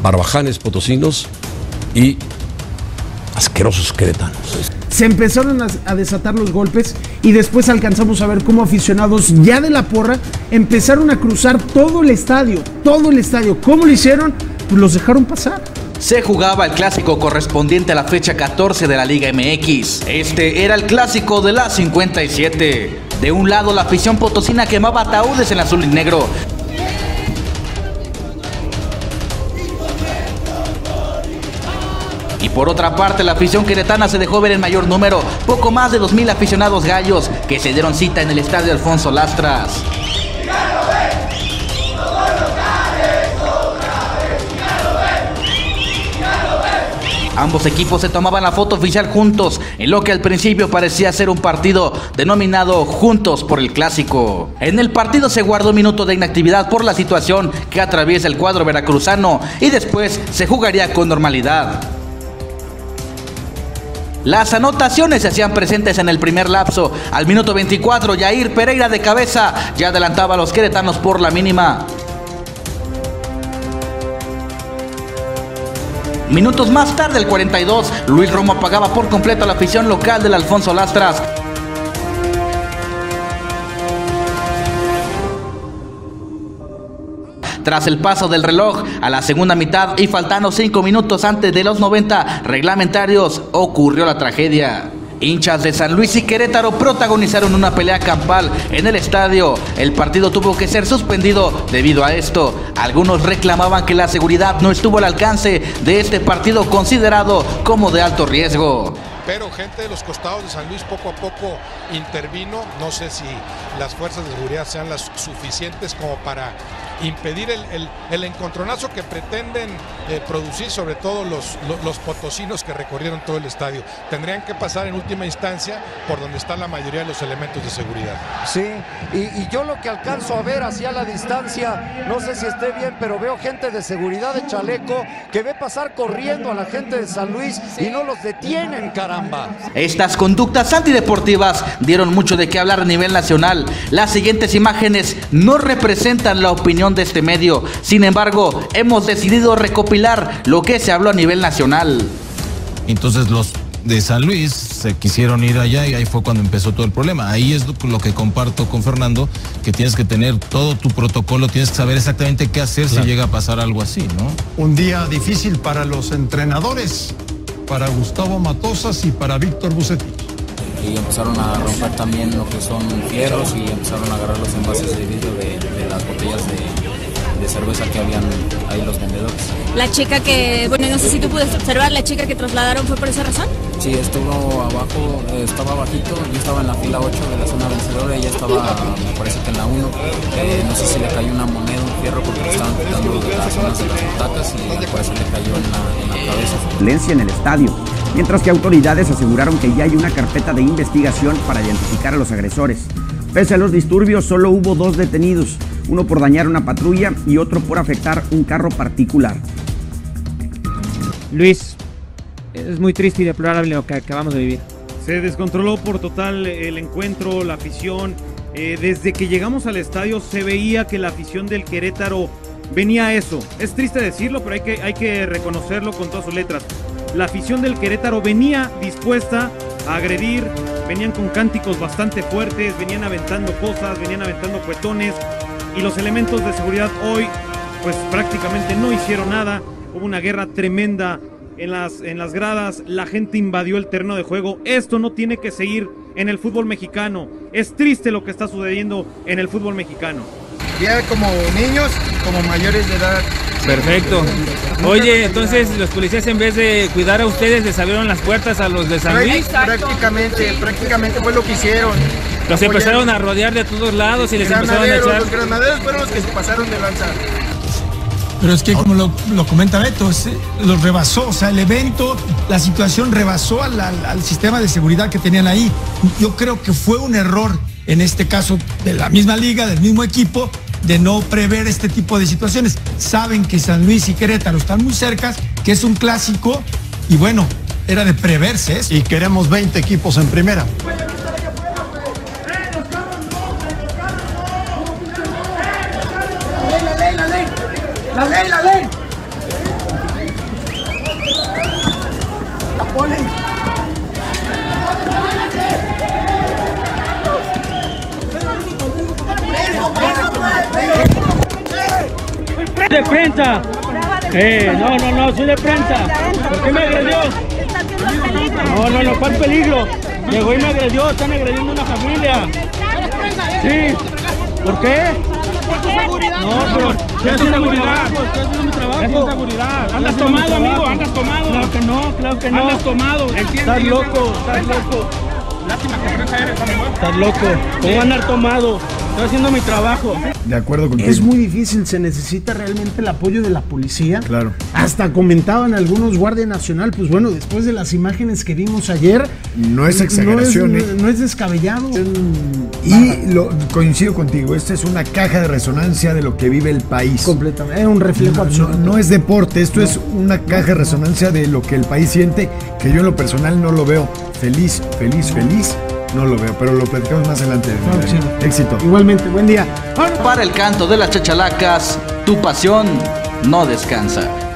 barbajanes potosinos y asquerosos queretanos. Se empezaron a desatar los golpes y después alcanzamos a ver cómo aficionados ya de la porra empezaron a cruzar todo el estadio. ¿Cómo lo hicieron? Pues los dejaron pasar. Se jugaba el clásico correspondiente a la fecha 14 de la Liga MX. Este era el clásico de la 57. De un lado, la afición potosina quemaba ataúdes en azul y negro. Y por otra parte, la afición queretana se dejó ver en mayor número, poco más de 2,000 aficionados gallos que se dieron cita en el estadio Alfonso Lastras. Ambos equipos se tomaban la foto oficial juntos, en lo que al principio parecía ser un partido denominado Juntos por el Clásico. En el partido se guardó un minuto de inactividad por la situación que atraviesa el cuadro veracruzano y después se jugaría con normalidad. Las anotaciones se hacían presentes en el primer lapso. Al minuto 24, Yair Pereira de cabeza ya adelantaba a los queretanos por la mínima. Minutos más tarde, el 42, Luis Romo apagaba por completo a la afición local del Alfonso Lastras. Tras el paso del reloj a la segunda mitad y faltando 5 minutos antes de los 90 reglamentarios, ocurrió la tragedia. Hinchas de San Luis y Querétaro protagonizaron una pelea campal en el estadio. El partido tuvo que ser suspendido debido a esto. Algunos reclamaban que la seguridad no estuvo al alcance de este partido considerado como de alto riesgo. Pero gente de los costados de San Luis poco a poco intervino. No sé si las fuerzas de seguridad sean las suficientes como para impedir el encontronazo que pretenden producir, sobre todo los potosinos que recorrieron todo el estadio. Tendrían que pasar en última instancia por donde están la mayoría de los elementos de seguridad. Sí, y yo lo que alcanzo a ver hacia la distancia, no sé si esté bien, pero veo gente de seguridad de chaleco que ve pasar corriendo a la gente de San Luis y no los detienen, caramba. Estas conductas antideportivas dieron mucho de qué hablar a nivel nacional. Las siguientes imágenes no representan la opinión de este medio. Sin embargo, hemos decidido recopilar lo que se habló a nivel nacional. Entonces los de San Luis se quisieron ir allá y ahí fue cuando empezó todo el problema. Ahí es lo que comparto con Fernando, que tienes que tener todo tu protocolo, tienes que saber exactamente qué hacer si llega a pasar algo así, ¿no? Un día difícil para los entrenadores, para Gustavo Matosas y para Víctor Bucetich. Y empezaron a romper también lo que son fierros y empezaron a agarrar los envases de vidrio de las botellas de cerveza que habían ahí los vendedores. La chica que, bueno, no sé si tú pudiste observar, la chica que trasladaron fue por esa razón. Sí, estuvo abajo, estaba bajito, yo estaba en la fila 8 de la zona vencedora, ella estaba, me parece que en la 1, no sé si le cayó una moneda, un fierro, porque le estaban quitando las zonas de las butacas y me parece que le cayó en la cabeza. Violencia en el estadio, mientras que autoridades aseguraron que ya hay una carpeta de investigación para identificar a los agresores. Pese a los disturbios, solo hubo 2 detenidos, uno por dañar una patrulla y otro por afectar un carro particular. Luis, es muy triste y deplorable lo que acabamos de vivir. Se descontroló por total el encuentro, la afición. Desde que llegamos al estadio se veía que la afición del Querétaro venía a eso. Es triste decirlo, pero hay que reconocerlo con todas sus letras. La afición del Querétaro venía dispuesta a agredir, venían con cánticos bastante fuertes, venían aventando cosas, venían aventando cuetones, y los elementos de seguridad hoy pues prácticamente no hicieron nada. Hubo una guerra tremenda en las gradas, la gente invadió el terreno de juego. Esto no tiene que seguir en el fútbol mexicano. Es triste lo que está sucediendo en el fútbol mexicano. Ya como niños, como mayores de edad. Perfecto. Oye, entonces los policías, en vez de cuidar a ustedes, les abrieron las puertas a los de San Luis. Prácticamente fue lo que hicieron. Los empezaron a rodear de todos lados y les empezaron a echar. Los granaderos fueron los que se pasaron de lanza. Pero es que como lo comenta Beto, los rebasó, o sea, el evento, la situación rebasó al sistema de seguridad que tenían ahí. Yo creo que fue un error, en este caso, de la misma liga, del mismo equipo, de no prever este tipo de situaciones. Saben que San Luis y Querétaro están muy cerca, que es un clásico, y bueno, era de preverse eso. Y queremos 20 equipos en primera. La ley. prensa. No, soy de prensa. ¿Por qué me agredió? No, ¿cuál peligro? Llegó y me agredió, están agrediendo a una familia. Sí, ¿por qué? No, pero estoy haciendo mi trabajo, estoy haciendo mi trabajo. ¿Andas tomado, amigo? ¿Andas tomado? Claro que no. ¿Andas tomado? Estás loco. Lástima que prensa eres, amigo. Estás loco. ¿Cómo voy a andar tomado? Estoy haciendo mi trabajo. De acuerdo contigo. Es muy difícil, se necesita realmente el apoyo de la policía. Claro. Hasta comentaban algunos Guardia Nacional, pues bueno, después de las imágenes que vimos ayer. No es exageración, no es descabellado. Y coincido contigo, esta es una caja de resonancia de lo que vive el país. Completamente, es un reflejo absoluto. No es deporte, esto es una caja de resonancia de lo que el país siente, que yo en lo personal no lo veo feliz. No lo veo, pero lo platicamos más adelante. Claro, sí. Éxito. Igualmente, buen día. Para el canto de las chachalacas, tu pasión no descansa.